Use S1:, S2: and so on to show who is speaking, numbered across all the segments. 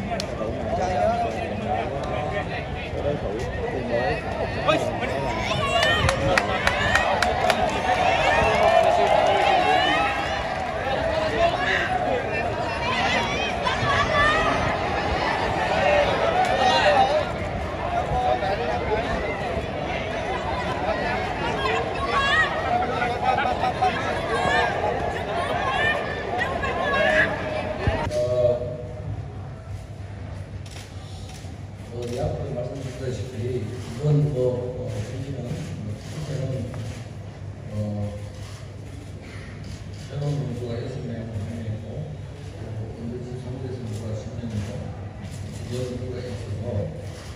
S1: đối thủ tương đối
S2: 앞서 말씀드렸다시피 이번 경기는 첫째는 새로운 선수가 6명이고 은근히 상대 선수가 10명이고 이번 선수가 있어서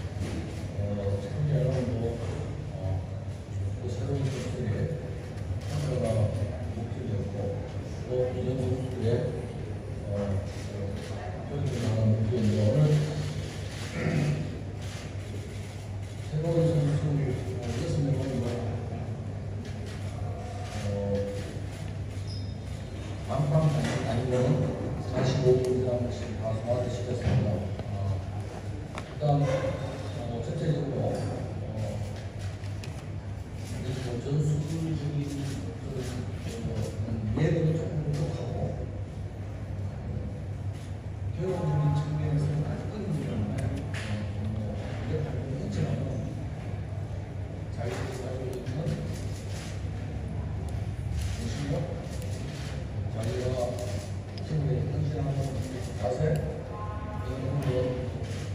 S2: 참여는 또 새로운 선수들의 참여가 목적이었고 또 이전 선수들의 경기를 나가는 목적인데 오늘 새로운 선수 6명은 만빵 아니면 45분 이상씩 다 소화를 시켰습니다. 일단 첫째적으로 전술적인 이해도는 조금 부족하고 교육적인 측면에서는 아직 끊이지 않나요? 이게 다른 했지만 잘 가지고 있는 정신력, 자기가 팀에 헌신하는 자세 이런 거.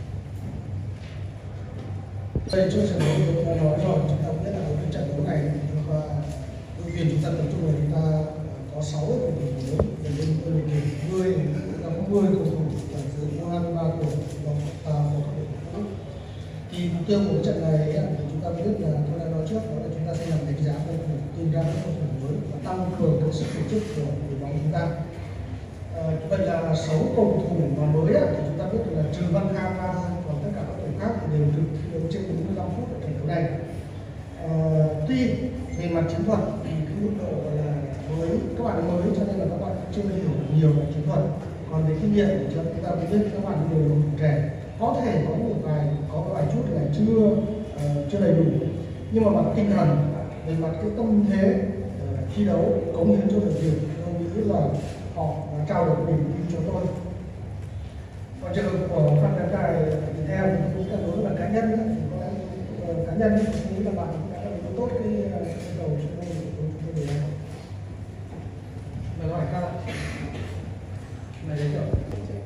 S3: Đây trước trận đấu chúng ta nói rồi, chúng ta biết là cái trận đấu này đội tuyển chúng ta tập trung là chúng ta có 6 cầu thủ mới, để lên đội tuyển 10 chúng ta có 10 cầu thủ ở dưới 23 tuổi và phổ thông. Thì mục tiêu của trận này thì chúng ta biết là tôi đã nói trước đó là chúng ta sẽ làm đánh giá cầu thủ, tìm ra các cầu thủ mới và tăng cường cái sức tổ chức của đội bóng chúng ta. Vậy là 6 cầu thủ mà mới thì chúng ta biết là trừ Văn Khang ra, còn tất cả các cầu thủ khác thì đều được thi đấu trên 45 phút ở trận đấu này. Tuy về mặt chiến thuật thì cái mức độ là mới, các bạn mới cho nên là các bạn chưa hiểu nhiều về chiến thuật. Còn về kinh nghiệm thì chúng ta biết các bạn đều trẻ, có thể có một vài chút là chưa đầy đủ, nhưng mà mặt tinh thần, về mặt cái tâm thế thi đấu cống hiến cho đội tuyển, tôi nghĩ là họ đã trao được niềm tin cho tôi. Còn trường hợp của Phan Tấn Tài thì theo những cái đối với cá nhân thì có lẽ cá nhân tôi nghĩ là bạn đã làm tốt cái đầu chuyên môn của chúng tôi. Mời hỏi các này đấy rồi.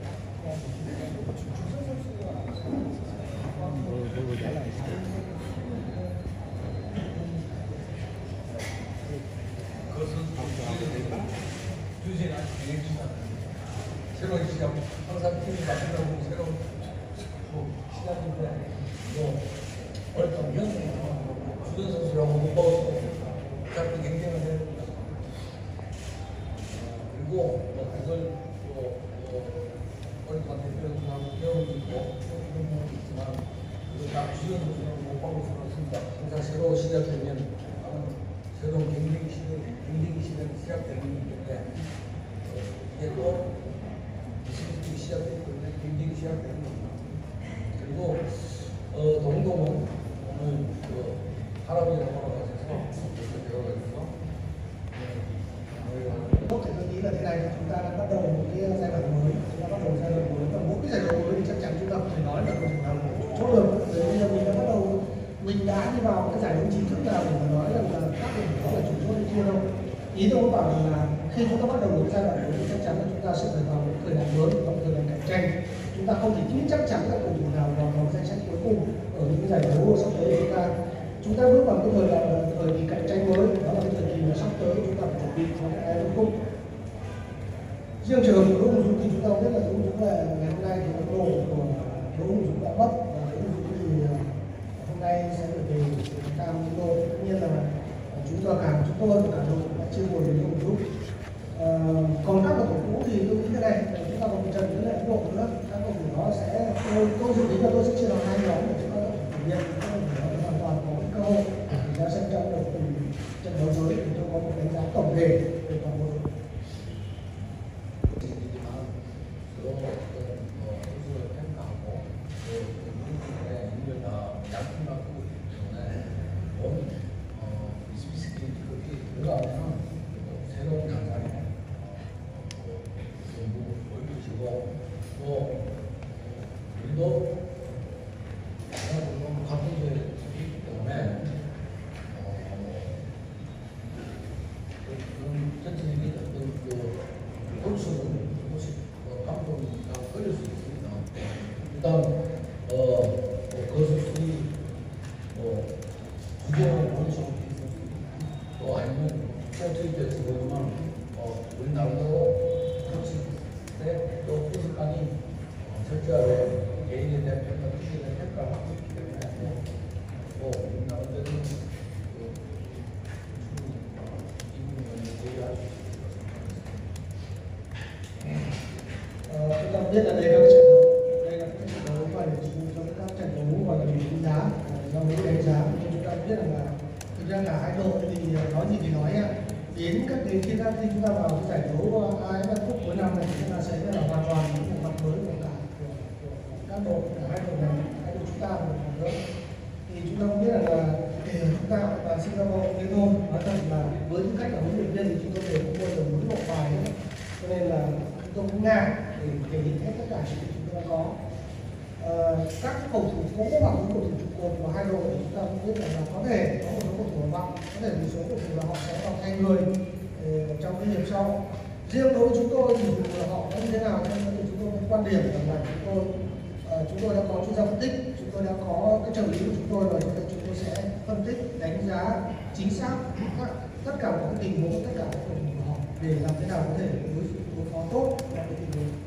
S2: 주제나 새로운 시작, 항상 팀이 만들어보고 새로운 시작인데 어렸던 주전 선수라고 못 먹었고 자꾸 경쟁을 그리고 그걸 어렸던 대표선수하고 배우고 있고 있지만 다 주전 선수라고 못 먹을 수는 없습니다. 항상 새로운 시작되면 새로운 경쟁 시대가 시작되는 거기 때문에 이게 또 시즌이 시작되기 때문에 경쟁이 시작되는 겁니다. 그리고 동동은 오늘 할아버지랑 돌아가셔서 배워가지고
S3: Thì tôi nghĩ là thế này, chúng ta đã bắt đầu một cái giai đoạn mới, chúng ta bắt đầu giai đoạn mới và mỗi cái giai đoạn mới thì chắc chắn chúng ta không thể nói là không thể nào chỗ được. Bởi bây giờ mình đã bắt đầu, mình đã đi vào cái giải đấu chính thức nào để mà nói rằng là các đội đó là chủ chốt hay chưa đâu. Ý tôi muốn bảo là khi chúng ta bắt đầu một cái giai đoạn mới thì chắc chắn là chúng ta sẽ phải vào một thời đại mới, vào một thời đại cạnh tranh. Chúng ta không thể tin chắc chắn là cầu thủ nào vào danh sách cuối cùng ở những cái giải đấu sắp tới của chúng ta bước vào cái thời kỳ cạnh tranh mới, đó là cái thời kỳ mà sắp tới chúng ta phải chuẩn bị cho cái World Cup. Riêng trường hợp của Đỗ Hùng Dũng thì chúng ta biết là Đỗ Hùng Dũng là ngày hôm nay thì tốc độ của Đỗ Hùng Dũng đã mất và Đỗ Hùng Dũng thì hôm nay sẽ được về Cam Đô. Tất nhiên là chúng tôi và cả đội đã chia buồn với Đỗ Hùng Dũng. Còn các cầu thủ cũ thì tôi nghĩ thế này, chúng ta còn một trận với lại Ấn Độ nữa, các cầu thủ đó sẽ tôi dự tính là tôi sẽ chia làm 2 nhóm để chúng ta có thể thực hiện, hoàn toàn có cái cơ hội để ra sân trong được trận đấu tới thì tôi có một đánh giá tổng thể về toàn bộ đội.
S2: 일단 거수시 규정을 원칙으로 또 아니면 포트입에서 보면 우리나라도 그렇지 또 포스간이 철저하게 개인에 대한 평가, 투기에 대한 평가를 하고 있기 때문에 또 우리나라도 이 부분을 제기할 수 있을 것 같습니다.
S3: Chúng ta biết là đây các trận đấu, đây là các trận đấu và để chúng trong các trận đấu gọi là mình đánh giá, do những đánh giá nhưng chúng ta biết rằng là thực ra cả hai đội thì nói gì thì nói đến khi chúng ta vào cái giải đấu AFF Cup cuối năm này chúng ta sẽ là hoàn toàn những bộ mặt mới của các đội, cả hai đội này, hai đội chúng ta và một đội thì chúng ta cũng biết là để chúng ta và Singapore thế thôi, nói thật là với những cách là huấn luyện viên thì chúng tôi đều không bao giờ muốn lộ bài hết, cho nên là chúng tôi cũng ngại để thể hiện hết tất cả những gì chúng ta có. Các cầu thủ cũ hoặc những cầu thủ trụ cột của hai đội thì chúng ta cũng biết là có thể có một số cầu thủ vọng, có thể một số cầu thủ là họ sẽ vào thay người trong cái hiệp sau. Riêng đối với chúng tôi thì là họ có như thế nào thì chúng tôi có quan điểm rằng là chúng tôi đã có chuyên gia phân tích, chúng tôi đã có cái trợ lý của chúng tôi và chúng tôi sẽ phân tích đánh giá chính xác tất cả các tình huống, tất cả các cầu thủ của họ để làm thế nào có thể đối phó tốt trong cái tình huống